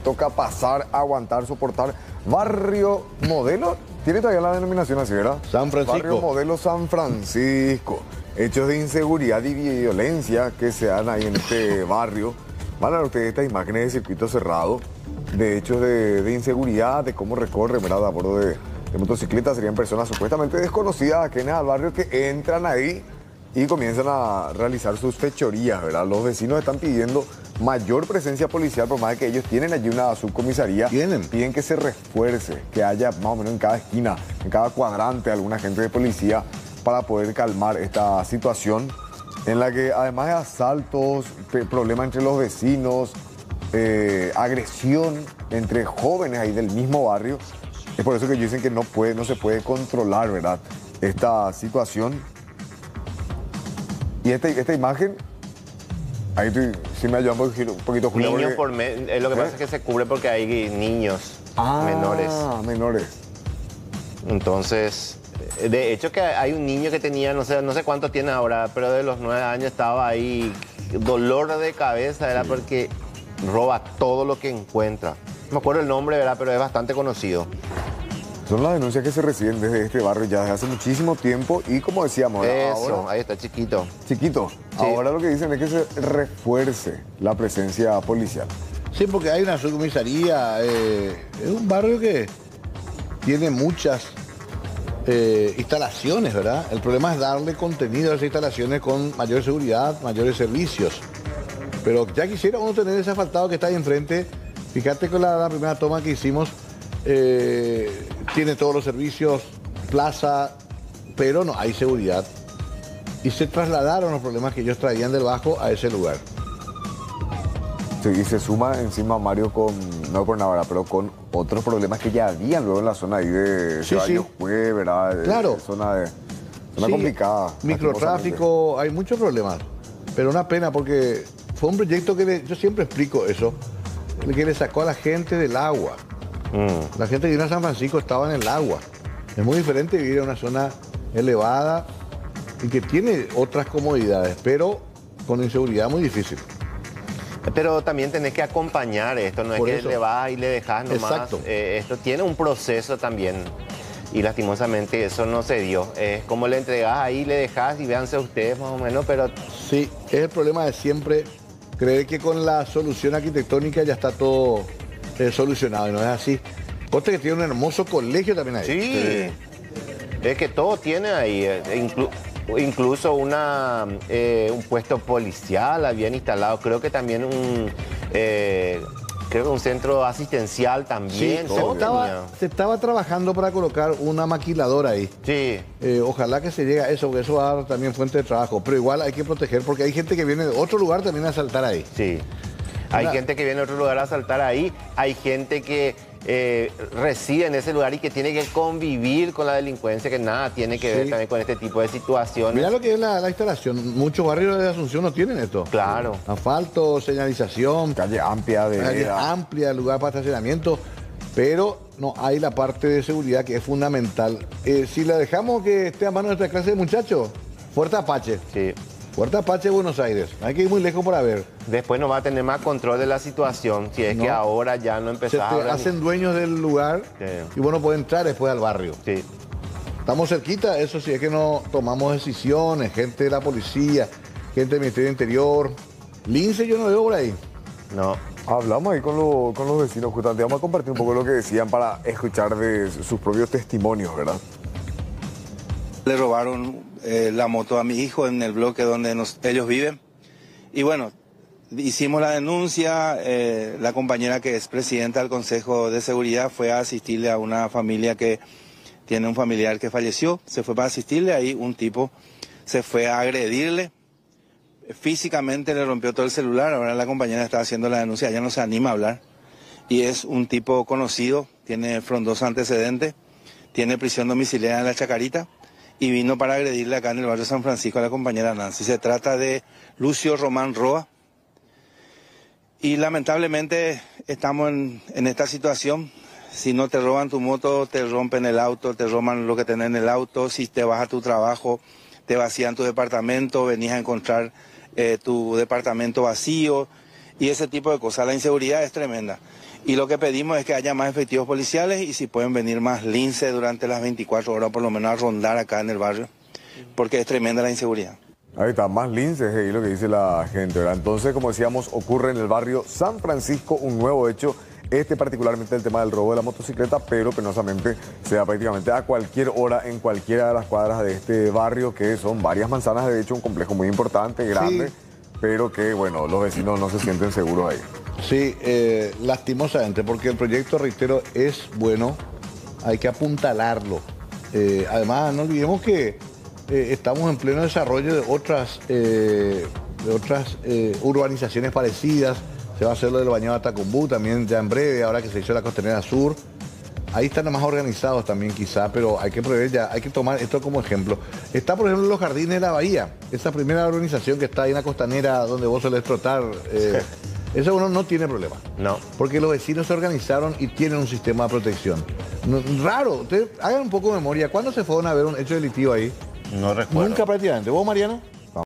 toca pasar, aguantar, soportar. Barrio Modelo, tiene todavía la denominación así, ¿verdad? San Francisco. Barrio Modelo San Francisco. Hechos de inseguridad y violencia que se dan ahí en este barrio. Van a ver ustedes estas imágenes de circuito cerrado, de hechos de inseguridad, de cómo recorren, ¿verdad? A bordo de motocicletas, serían personas supuestamente desconocidas, ajenas al barrio, que entran ahí y comienzan a realizar sus fechorías, ¿verdad? Los vecinos están pidiendo mayor presencia policial, por más de que ellos tienen allí una subcomisaría. Piden que se refuerce, que haya más o menos en cada esquina, en cada cuadrante, algún agente de policía para poder calmar esta situación en la que, además de asaltos, problemas entre los vecinos, agresión entre jóvenes ahí del mismo barrio, es por eso que ellos dicen que no se puede controlar, ¿verdad?, esta situación. Y esta imagen, ahí sí me ayuda un poquito, Julia. Niños porque, lo que pasa es que se cubre porque hay niños menores. Entonces, de hecho que hay un niño que tenía, no sé cuántos tiene ahora, pero de los 9 años estaba ahí, dolor de cabeza, era porque roba todo lo que encuentra. No me acuerdo el nombre, ¿verdad? Pero es bastante conocido. Son las denuncias que se reciben desde este barrio ya desde hace muchísimo tiempo y, como decíamos, ahora, ahí está, chiquito. Chiquito. Sí. Ahora lo que dicen es que se refuerce la presencia policial. Sí, porque hay una subcomisaría. Es un barrio que tiene muchas instalaciones, ¿verdad? El problema es darle contenido a esas instalaciones con mayor seguridad, mayores servicios. Pero ya quisiera uno tener ese asfaltado que está ahí enfrente. Fíjate con la primera toma que hicimos. Tiene todos los servicios, plaza, pero no hay seguridad. Y se trasladaron los problemas que ellos traían del Bajo a ese lugar. Sí, y se suma encima, Mario, no por nada, pero con otros problemas que ya habían luego en la zona ahí de Ceballos, ¿verdad? Claro. Zona complicada. Microtráfico, hay muchos problemas. Pero una pena porque fue un proyecto que yo siempre explico eso, que le sacó a la gente del agua. La gente que vino a San Francisco estaba en el agua. Es muy diferente vivir en una zona elevada y que tiene otras comodidades, pero con inseguridad muy difícil. Pero también tenés que acompañar esto, no es que le vas y le dejas nomás. Exacto. Esto tiene un proceso también y lastimosamente eso no se dio. Es como le entregás ahí, le dejas y véanse ustedes más o menos, pero... Sí, es el problema de siempre creer que con la solución arquitectónica ya está todo solucionado, y no es así. Coste que tiene un hermoso colegio también ahí. Sí, es que todo tiene ahí, incluso un puesto policial habían instalado, creo que también un centro asistencial también. Sí, se estaba trabajando para colocar una maquiladora ahí. Sí. Ojalá que se llegue a eso, porque eso va a dar también fuente de trabajo, pero igual hay que proteger porque hay gente que viene de otro lugar también a saltar ahí. Sí. Hay gente que viene a otro lugar a saltar ahí, hay gente que reside en ese lugar y que tiene que convivir con la delincuencia, que nada tiene que ver también con este tipo de situaciones. Mira lo que es la instalación, muchos barrios de Asunción no tienen esto. Claro. Asfalto, señalización. Calle amplia, lugar para estacionamiento, pero no hay la parte de seguridad que es fundamental. Si la dejamos que esté a mano de nuestra clase de muchachos, Fuerte Apache. Sí. Fuerte Apache, Buenos Aires. Hay que ir muy lejos para ver. Después no va a tener más control de la situación si es que ahora ya no empezás a hacen dueños del lugar y bueno, puede entrar después al barrio. Sí. Estamos cerquita, eso sí, es que no tomamos decisiones, gente de la policía, gente del Ministerio del Interior. Lince yo no veo por ahí. No. Hablamos ahí con los vecinos, justamente. Vamos a compartir un poco lo que decían para escuchar de sus propios testimonios, ¿verdad? Le robaron la moto a mi hijo en el bloque donde ellos viven. Y bueno, hicimos la denuncia. La compañera que es presidenta del Consejo de Seguridad fue a asistirle a una familia que tiene un familiar que falleció. Se fue para asistirle, ahí un tipo se fue a agredirle. Físicamente le rompió todo el celular. Ahora la compañera está haciendo la denuncia, ya no se anima a hablar. Y es un tipo conocido, tiene frondoso antecedente, tiene prisión domiciliaria en La Chacarita. Y vino para agredirle acá en el barrio San Francisco a la compañera Nancy. Se trata de Lucio Román Roa. Y lamentablemente estamos en esta situación. Si no te roban tu moto, te rompen el auto, te roban lo que tenés en el auto. Si te vas a tu trabajo, te vacían tu departamento, venís a encontrar tu departamento vacío. Y ese tipo de cosas. La inseguridad es tremenda. Y lo que pedimos es que haya más efectivos policiales y si pueden venir más lince durante las 24 horas, por lo menos a rondar acá en el barrio, porque es tremenda la inseguridad. Ahí está, más linces, ahí lo que dice la gente, ¿verdad? Entonces, como decíamos, ocurre en el barrio San Francisco un nuevo hecho, particularmente el tema del robo de la motocicleta, pero penosamente se da prácticamente a cualquier hora en cualquiera de las cuadras de este barrio, que son varias manzanas, de hecho, un complejo muy importante, grande, sí, pero que, bueno, los vecinos no se sienten seguros ahí. Sí, lastimosamente, porque el proyecto, reitero, es bueno, hay que apuntalarlo. Además, no olvidemos que estamos en pleno desarrollo de otras urbanizaciones parecidas. Se va a hacer lo del Bañado de Tacumbú también ya en breve, ahora que se hizo la Costanera Sur. Ahí están más organizados también quizá, pero hay que prever ya, hay que tomar esto como ejemplo. Está, por ejemplo, los Jardines de la Bahía, esa primera urbanización que está ahí en la Costanera donde vos solés trotar. Eso uno no tiene problema. No. Porque los vecinos se organizaron y tienen un sistema de protección. Raro, ustedes hagan un poco de memoria. ¿Cuándo se fueron a ver un hecho delictivo ahí? No recuerdo. Nunca prácticamente. ¿Vos, Mariano?